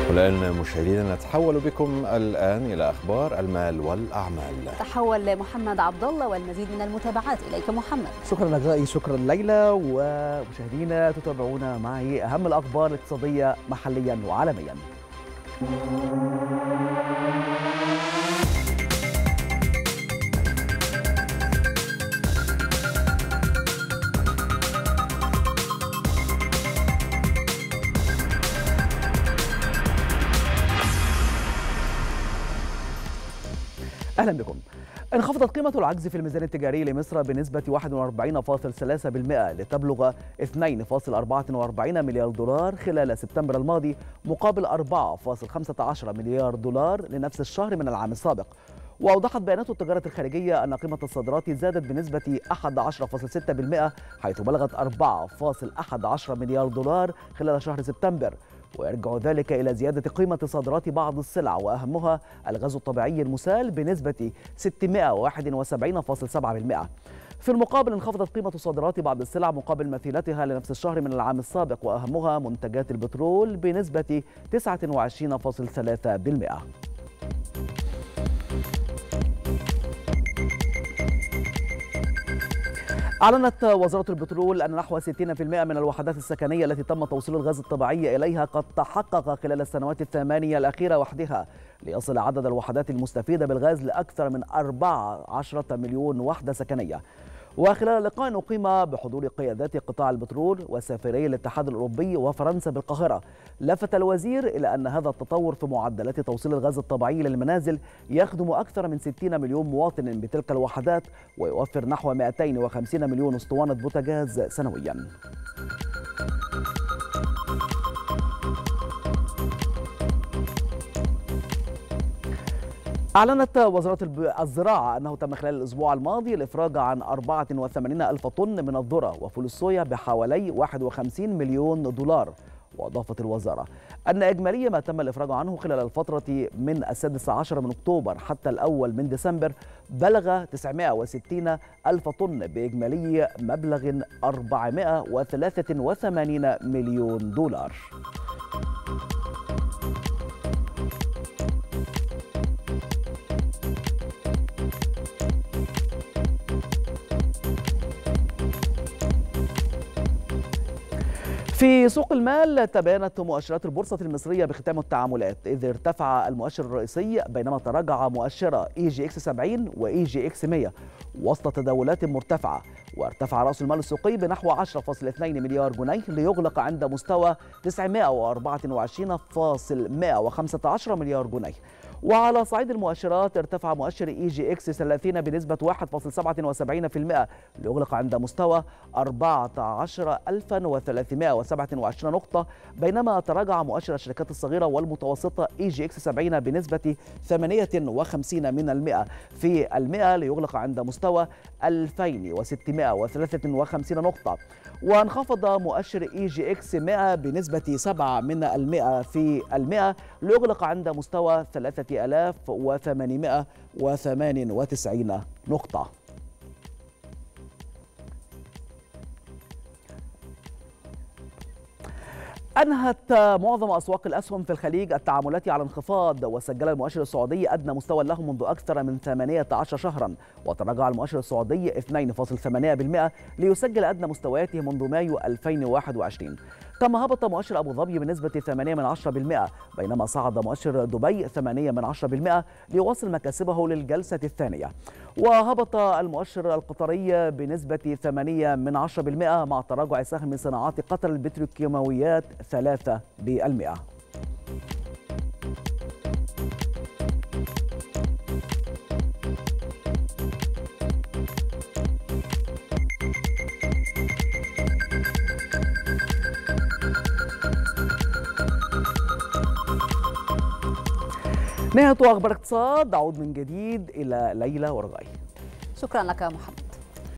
والآن مشاهدينا نتحول بكم الآن إلى أخبار المال والأعمال. تحول محمد عبد الله والمزيد من المتابعات إليك محمد. شكرا نجائي، شكرا ليلى. ومشاهدينا تتابعون معي أهم الأخبار الاقتصادية محليا وعالميا. أهلا بكم. انخفضت قيمة العجز في الميزان التجاري لمصر بنسبة 41.3% لتبلغ 2.44 مليار دولار خلال سبتمبر الماضي، مقابل 4.15 مليار دولار لنفس الشهر من العام السابق. وأوضحت بيانات التجارة الخارجية أن قيمة الصادرات زادت بنسبة 11.6%، حيث بلغت 4.11 مليار دولار خلال شهر سبتمبر، ويرجع ذلك إلى زيادة قيمة صادرات بعض السلع وأهمها الغاز الطبيعي المسال بنسبة 671.7%. في المقابل انخفضت قيمة صادرات بعض السلع مقابل مثيلتها لنفس الشهر من العام السابق، وأهمها منتجات البترول بنسبة 29.3%. أعلنت وزارة البترول أن نحو 60% من الوحدات السكنية التي تم توصيل الغاز الطبيعي إليها قد تحقق خلال السنوات الثمانية الأخيرة وحدها، ليصل عدد الوحدات المستفيدة بالغاز لأكثر من 14 مليون وحدة سكنية. وخلال لقاء أقيم بحضور قيادات قطاع البترول وسفيري الاتحاد الأوروبي وفرنسا بالقاهرة، لفت الوزير إلى أن هذا التطور في معدلات توصيل الغاز الطبيعي للمنازل يخدم أكثر من 60 مليون مواطن بتلك الوحدات، ويوفر نحو 250 مليون اسطوانة بوتاجاز سنوياً. أعلنت وزارة الزراعة أنه تم خلال الأسبوع الماضي الإفراج عن 84 ألف طن من الذرة وفول الصويا بحوالي 51 مليون دولار. وأضافت الوزارة أن إجمالي ما تم الإفراج عنه خلال الفترة من 16 من أكتوبر حتى الأول من ديسمبر بلغ 960 ألف طن بإجمالي مبلغ 483 مليون دولار. في سوق المال تباينت مؤشرات البورصة المصرية بختام التعاملات، إذ ارتفع المؤشر الرئيسي بينما تراجع مؤشر EGX 70 و EGX 100 وسط تداولات مرتفعة. وارتفع رأس المال السوقي بنحو 10.2 مليار جنيه ليغلق عند مستوى 924.115 مليار جنيه. وعلى صعيد المؤشرات ارتفع مؤشر EGX 30 بنسبة 1.77% ليغلق عند مستوى 14327 نقطة، بينما تراجع مؤشر الشركات الصغيرة والمتوسطة EGX 70 بنسبة 58% في المئة ليغلق عند مستوى 2653 نقطة. وانخفض مؤشر EGX 100 بنسبة 7% في المئة ليغلق عند مستوى 3898 نقطة. أنهت معظم أسواق الأسهم في الخليج التعاملات على انخفاض، وسجل المؤشر السعودي أدنى مستوى له منذ أكثر من 18 شهرا، وتراجع المؤشر السعودي 2.8% ليسجل أدنى مستوياته منذ مايو 2021. تم هبط مؤشر أبو ظبي بنسبة 8%، بينما صعد مؤشر دبي 8% ليواصل مكاسبه للجلسة الثانية. وهبط المؤشر القطري بنسبة 8% مع تراجع سهم صناعات قطر البتروكيماويات 3%. نهاية أخبار اقتصاد. أعود من جديد إلى ليلى ورغاي. شكرا لك محمد.